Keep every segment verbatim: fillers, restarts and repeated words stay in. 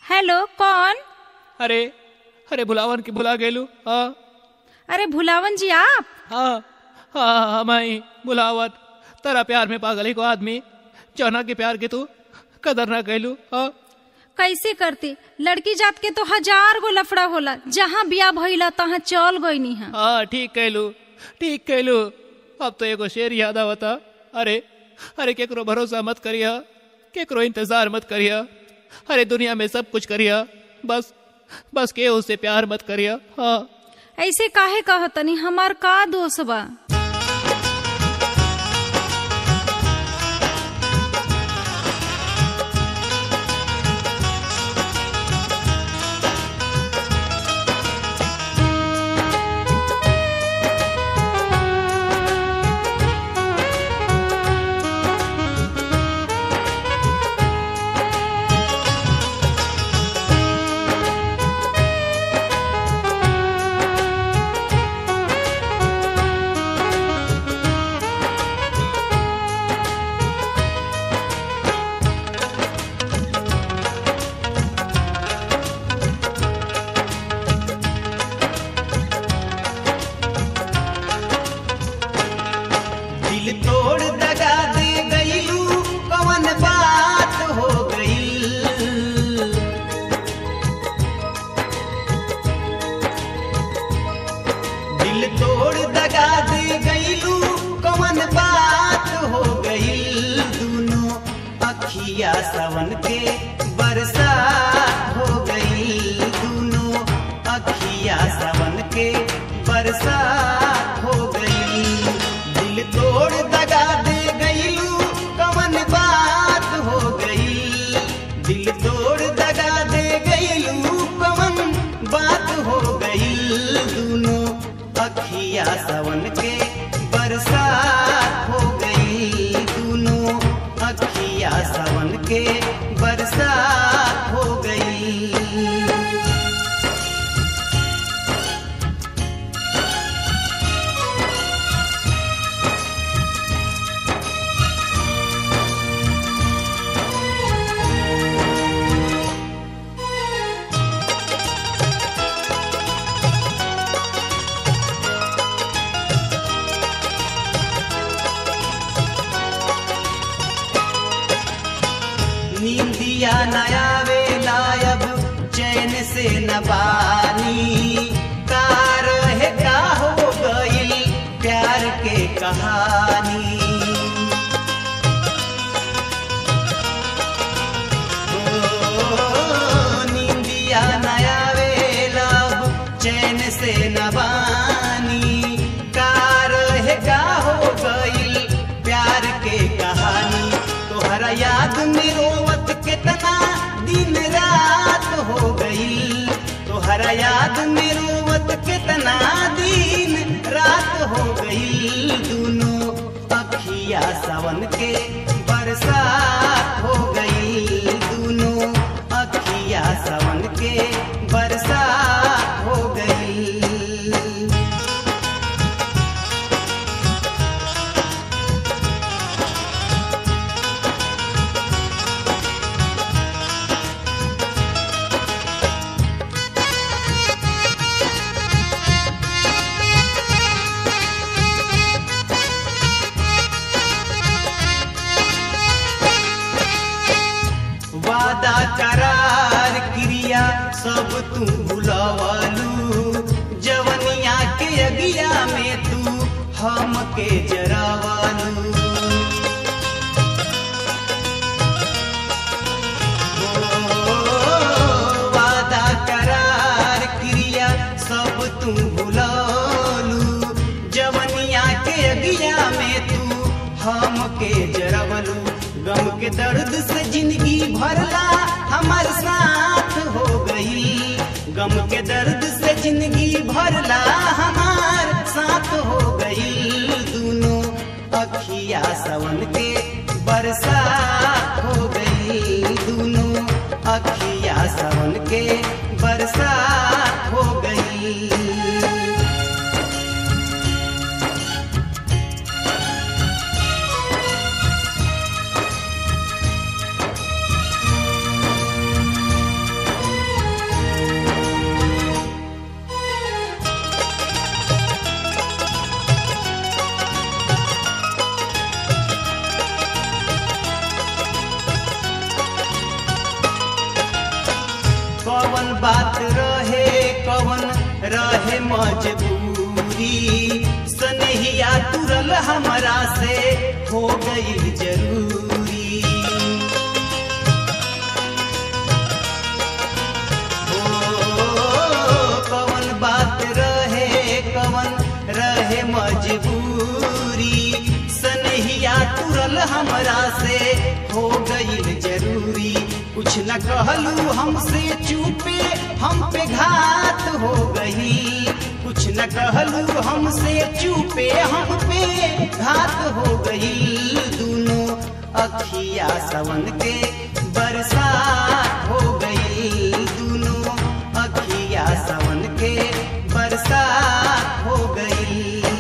Hello, कौन? अरे अरे भुलावन की भुला गेलू। हाँ अरे भुलावन जी आप? हाँ हाँ हमारी भुलावत तेरा प्यार में पागल ही को आदमी चौना के प्यार के तू कदर ना कैलू। हाँ कैसे करती? लड़की जात के तो हजार गो लफड़ा होला, जहाँ बिया भइला तहाँ चल गईनी है। हाँ ठीक कैलू ठीक कैलू। अब तो एगो शेर याद आवता। अरे अरे केकरो भरोसा मत करिया, केकरो इंतजार मत करिया। अरे दुनिया में सब कुछ करिया, बस बस के उससे प्यार मत करिया। हाँ ऐसे काहे कहतनी? हमार का दोष बा? तोड़ दगा दे गईलू कवन बात हो गई। दिल तोड़ दगा दे गईलू कवन बात हो गई। दोनों अखिया सावन के बरसात हो गई। दोनों अखिया सावन के बरसात हो गई। दिल तोड़ दगा दे गईलू कवन बात हो गई। दिल तोड़ दगा दे गईलू कवन बात हो गई। दोनों अखिया सावन के बरसात हो गई। दोनों अखिया सावन के बरसात हो गई। नींदिया नया वे लायब चैन से न बानी। का रहे का हो गई प्यार के कहानी। ओ नींदिया नया वे लब चैन से न बानी। का रहे का हो गई प्यार के कहानी। तोहरा याद में रोवत कितना दिन रात हो गई। तोहरा याद में रोवत कितना दिन रात हो गई। दोनों अखिया सावन के बरसात हो गई। दोनों अखिया सावन के बरसात हो गई। वादा करार क्रिया सब तू भुलावालू। जवनिया के अगिया में तू हमके जरावालू। वादा करार क्रिया सब तू भुलालू। जवनिया के अगिया में तू हमके जरावालू। गम के दर्द से जिंदगी भरला हमार साथ हो गई। गम के दर्द से जिंदगी भरला हमार साथ हो गई। दोनों अखिया सावन के बरसात हो गई। दोनों अखिया सावन के बरसात हो गई। मजबूरी, सनहिया तुरल हमरा से हो गई जरूरी। ओ कवन बात रहे कवन रहे मजबूरी, सनहिया तुरल हमरा से हो गई जरूरी। कुछ न कहलू हमसे चुपे हम पे घात हो गई, कुछ न कहलू हमसे चुपे हम पे घात हो गई। दोनों अखिया सवन के बरसात हो गई, दोनों अखिया सवन के बरसात हो गई।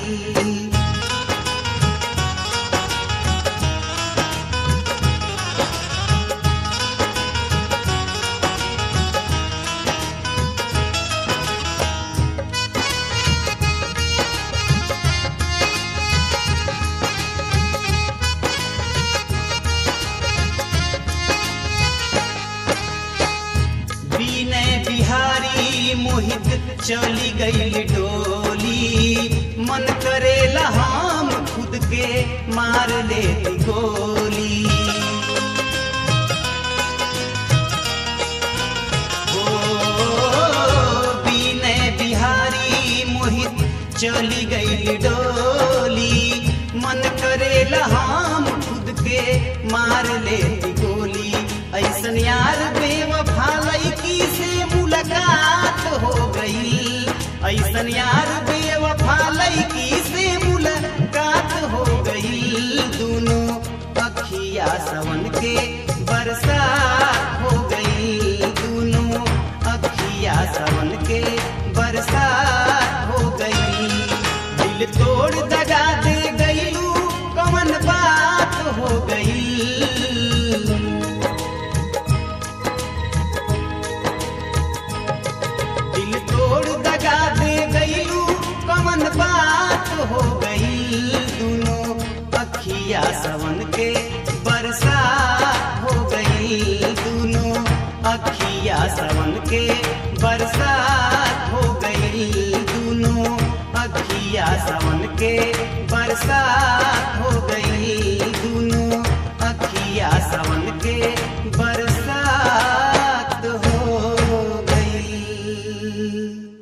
बिहारी मोहित चली गई डोली, मन करेला हम खुद के मार लेती गोली। ओ बीने बिहारी मोहित चली गई डोली, मन करेला हम खुद के मार लेती गोली। ऐसन यार बेवफा लड़की से मुलाकात हो गई, ऐसन यार बेवफा लड़की से मुलाकात हो गई। दोनों अखिया सवन के बरसात हो गई, दोनों अखिया सवन के बरसात हो गई। दिल तोड़ दगा दे गईलू कवन बात हो गई, बात हो गई। दोनों अखिया सवन के बरसात हो गई, दोनों अखिया सवन के बरसात हो गई, दोनों अखिया सवन के बरसात हो गई, दोनों अखिया सवन के बरसात हो गई।